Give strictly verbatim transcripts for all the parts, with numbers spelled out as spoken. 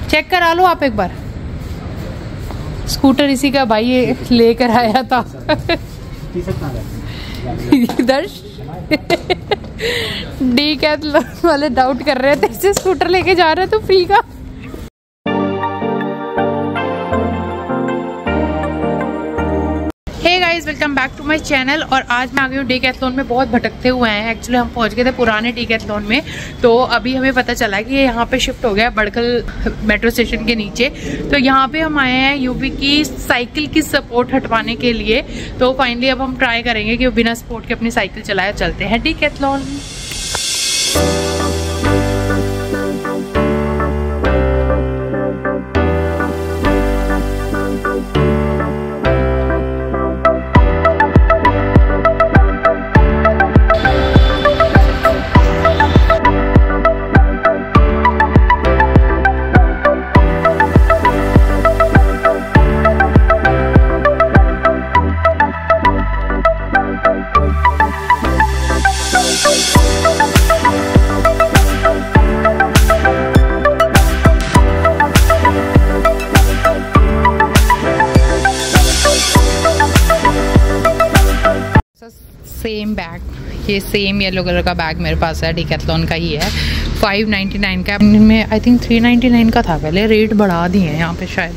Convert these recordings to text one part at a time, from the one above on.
Check करा लो आप एक बार। स्कूटर इसी का भाई ये लेकर आया था। दर्श डीकैथलॉन वाले डाउट कर रहे थे, इससे स्कूटर लेके जा रहे तो फ्री का। Hey guys, welcome back to my channel. और आज मैं आ गई हूँ डीकैथलॉन में। बहुत भटकते हुए हैं एक्चुअली, हम पहुँच गए थे पुराने डीकैथलॉन में, तो अभी हमें पता चला कि ये यहाँ पे शिफ्ट हो गया बड़कल मेट्रो स्टेशन के नीचे। तो यहाँ पे हम आए हैं यूवी की साइकिल की सपोर्ट हटवाने के लिए। तो फाइनली अब हम ट्राई करेंगे कि बिना सपोर्ट के अपनी साइकिल चलाए। चलते हैं डीकैथलॉन। सेम बैग, ये सेम येलो कलर का बैग मेरे पास है, डीकैथलॉन का ही है। फाइव नाइन्टी नाइन का में I think three ninety nine का था पहले, रेट बढ़ा दिए हैं यहाँ पे शायद।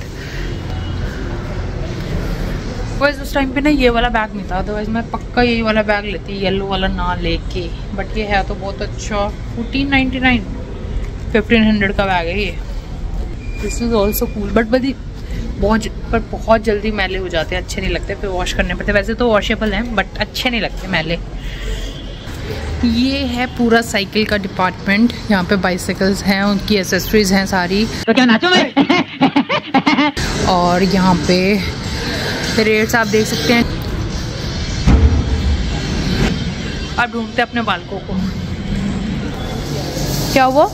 वैसे उस टाइम पे ना ये वाला बैग नहीं था, अदरवाइज मैं पक्का यही वाला बैग लेती, येलो वाला ना लेके। बट ये है तो बहुत अच्छा। Fourteen ninety nine fifteen hundred का बैग है ये। This is also cool, but बड़ी बहुत पर बहुत जल्दी मैले हो जाते हैं, अच्छे नहीं लगते, फिर वॉश करने पड़ते। वैसे तो वॉशेबल हैं बट अच्छे नहीं लगते मैले। ये है पूरा साइकिल का डिपार्टमेंट। यहाँ पे बाइसाइकिल्स हैं, उनकी एसेसरीज हैं सारी। तो क्या नाचो मैं? और यहाँ पे रेट्स आप देख सकते हैं। अब ढूंढते अपने बालकों को। क्या हुआ?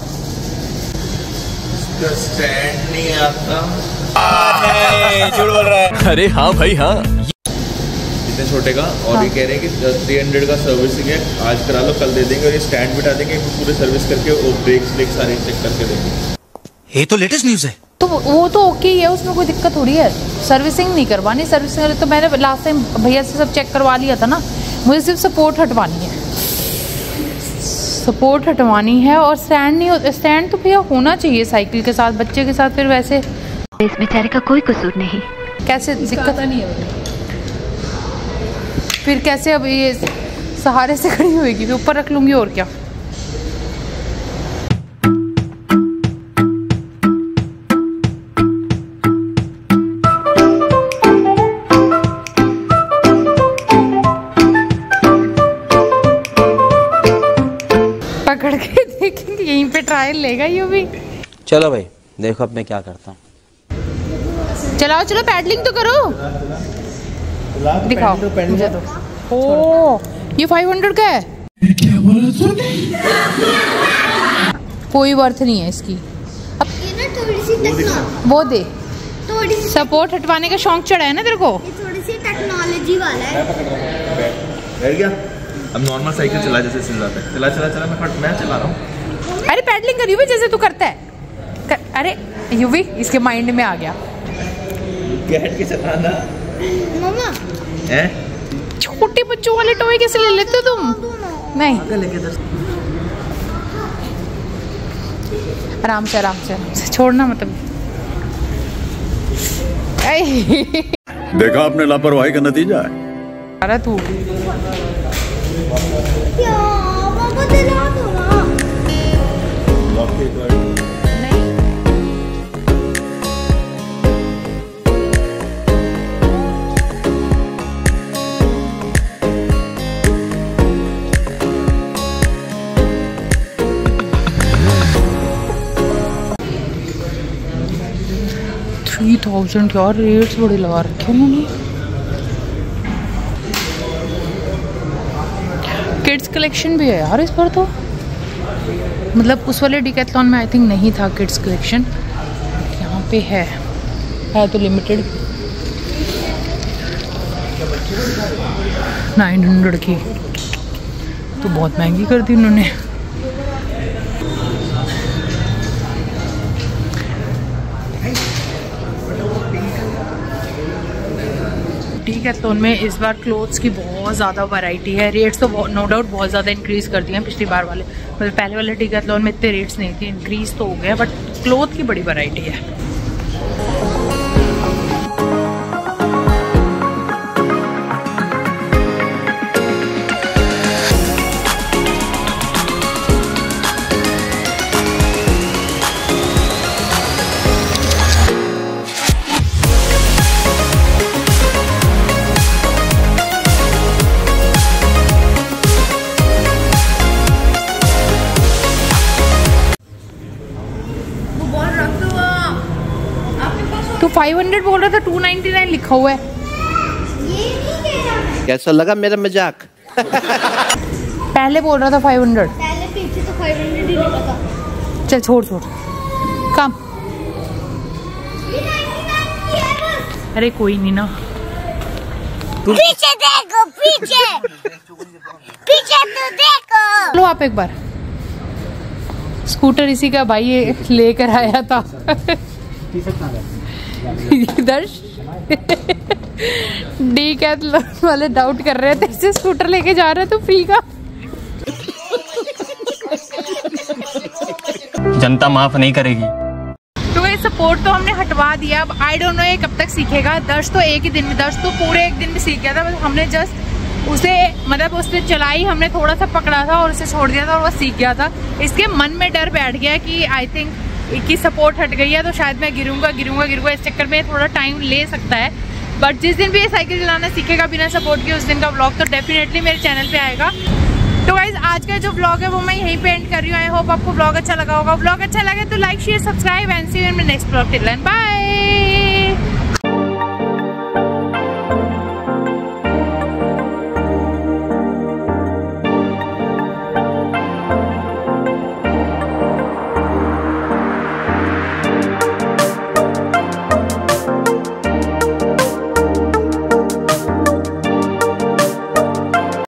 स्टैंड नहीं आता। झूठ बोल रहा है। अरे हाँ भाई हाँ। इतने छोटे का और हाँ। ये कह रहे हैं कि थ्री हंड्रेड का सर्विसिंग है, आज करा लो कल दे देंगे। और ये स्टैंड बिठा देंगे, पूरे सर्विस करके वो ब्रेक्स ब्रेक सारे चेक करके देंगे। ये तो लेटेस्ट न्यूज़ है। तो वो तो ओके ही है, उसमें कोई दिक्कत थोड़ी है। सर्विसिंग नहीं करवानी, सर्विसिंग तो मैंने लास्ट टाइम भैया से सब चेक करवा लिया था ना। मुझे सिर्फ सपोर्ट हटवानी है, सपोर्ट हटवानी है। और स्टैंड नहीं हो, स्टैंड तो भैया होना चाहिए साइकिल के साथ, बच्चे के साथ। फिर वैसे इस बेचारे का कोई कसूर नहीं, कैसे दिक्कत नहीं है। फिर कैसे अब ये सहारे से खड़ी होएगी, तो ऊपर रख लूंगी और क्या। पकड़ के देखेंगे, यहीं पे ट्रायल लेगा ये भी। चलो भाई देखो अब मैं क्या करता हूँ। चलाओ चलो, पैडलिंग तो करो। दिखाओ मुझे तो। ओ ये फाइव हंड्रेड का है। क्या बोला तूने? कोई वर्थ नहीं है इसकी। अब ये ना थोड़ी सी टेक्नोलॉजी, वो दे, थोड़ी सी सपोर्ट हटवाने का शौक चढ़ा है ना तेरे को। ये थोड़ी सी टेक्नोलॉजी वाला है। बैठ गया। अब नॉर्मल साइकिल चला जैसे चल जाता है। चला चला चला मैं फट मैं चला रहा हूँ। अरे पैडलिंग करियो जैसे तू करता है कर, अरे यूवी इसके माइंड में आ गया। बैठ के चलाना मम्मा, है। छोटे बच्चों वाले टॉय कैसे ले लेते हो तुम? नहीं, आराम से आराम से आराम से छोड़ना मतलब। देखा आपने लापरवाही का नतीजा है। अरे तू क्या पापा दिला दो ना। थ्री थाउजेंड यार, रेट्स बड़े लगा रखे उन्होंने। किड्स कलेक्शन भी है यार इस पर तो। मतलब उस वाले डीकैथलॉन में आई थिंक नहीं था किड्स कलेक्शन, यहाँ पे है है तो लिमिटेड। नाइन हंड्रेड की तो बहुत महंगी कर दी उन्होंने। डीकैथलॉन में इस बार क्लोथ्स की बहुत ज़्यादा वैरायटी है। रेट्स तो नो डाउट बहुत ज़्यादा इंक्रीज़ कर दिए हैं पिछली बार वाले, मतलब पहले वाले डीकैथलॉन में इतने रेट्स नहीं थे, इंक्रीज़ तो हो गया, बट क्लोथ की बड़ी वैरायटी है। तो फाइव हंड्रेड बोल रहा था, टू नाइन्टी नाइन लिखा हुआ है। ये नहीं कह रहा मैं। कैसा लगा मेरा मजाक? पहले बोल रहा था फाइव हंड्रेड। पहले पीछे तो फाइव हंड्रेड ही लिखा था। चल छोड़ छोड़ काम। ये नाइन्टी नाइन की है बस। अरे कोई नहीं ना, पीछे देखो, पीछे पीछे तो देखो। लो आप एक बार। स्कूटर इसी का भाई ये लेकर आया था। दर्श डीकैथलॉन वाले डाउट कर रहे थे, तेरे से स्कूटर लेके जा रहे तो फ्री का। जनता माफ नहीं करेगी। तो ये सपोर्ट तो हमने हटवा दिया, अब आई डोंट नो ये कब तक सीखेगा। दर्श तो एक ही दिन में, दर्श तो पूरे एक दिन में सीख गया था, बस हमने जस्ट उसे मतलब उसने चलाई, हमने थोड़ा सा पकड़ा था और उसे छोड़ दिया था और वो सीख गया था। इसके मन में डर बैठ गया कि आई थिंक की सपोर्ट हट गई है तो शायद मैं गिरूंगा गिरूंगा गिरूंगा इस चक्कर में थोड़ा टाइम ले सकता है। बट जिस दिन भी ये साइकिल चलाना सीखेगा बिना सपोर्ट के, उस दिन का व्लॉग तो डेफिनेटली मेरे चैनल पे आएगा। तो गाइज आज का जो व्लॉग है वो मैं यहीं पे एंड कर रही हूँ। आई होप आपको व्लॉग अच्छा लगा होगा। व्लॉग अच्छा लगे तो like share subscribe and see you in my next vlog. Till then bye.